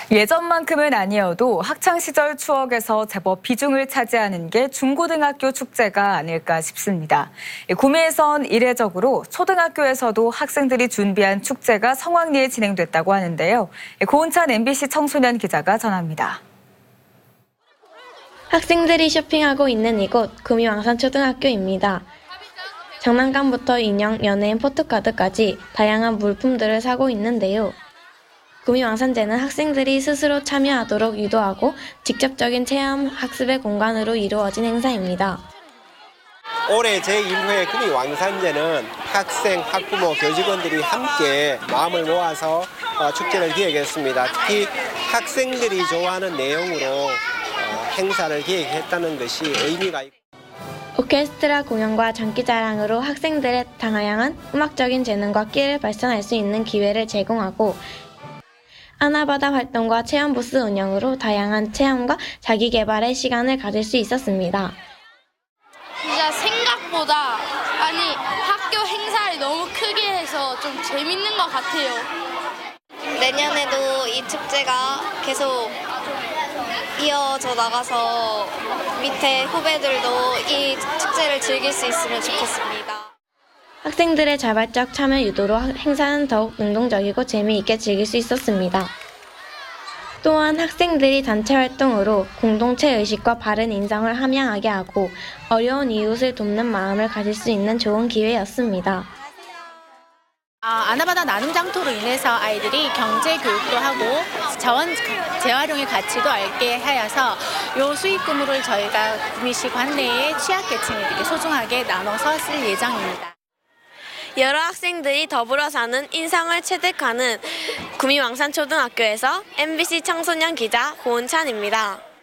예전만큼은 아니어도 학창시절 추억에서 제법 비중을 차지하는 게 중고등학교 축제가 아닐까 싶습니다. 구미에선 이례적으로 초등학교에서도 학생들이 준비한 축제가 성황리에 진행됐다고 하는데요. 고은찬 MBC 청소년 기자가 전합니다. 학생들이 쇼핑하고 있는 이곳 구미 왕산초등학교입니다. 장난감부터 인형, 연예인 포토카드까지 다양한 물품들을 사고 있는데요. 구미 왕산제는 학생들이 스스로 참여하도록 유도하고 직접적인 체험 학습의 공간으로 이루어진 행사입니다. 올해 제1회 구미 왕산제는 학생, 학부모, 교직원들이 함께 마음을 모아서 축제를 기획했습니다. 특히 학생들이 좋아하는 내용으로 행사를 기획했다는 것이 의미가 있고 오케스트라 공연과 장기자랑으로 학생들의 다양한 음악적인 재능과 끼를 발산할 수 있는 기회를 제공하고 아나바다 활동과 체험 부스 운영으로 다양한 체험과 자기 개발의 시간을 가질 수 있었습니다. 진짜 생각보다 학교 행사를 너무 크게 해서 좀 재밌는 것 같아요. 내년에도 이 축제가 계속 이어져 나가서 밑에 후배들도 이 축제를 즐길 수 있으면 좋겠습니다. 학생들의 자발적 참여 유도로 행사는 더욱 능동적이고 재미있게 즐길 수 있었습니다. 또한 학생들이 단체 활동으로 공동체 의식과 바른 인성을 함양하게 하고 어려운 이웃을 돕는 마음을 가질 수 있는 좋은 기회였습니다. 아나바다 나눔 장터로 인해서 아이들이 경제 교육도 하고 자원 재활용의 가치도 알게 하여서 이 수익금으로 저희가 구미시 관내의 취약계층에게 소중하게 나눠서 쓸 예정입니다. 여러 학생들이 더불어 사는 인상을 체득하는 구미 왕산초등학교에서 MBC 청소년 기자 고은찬입니다.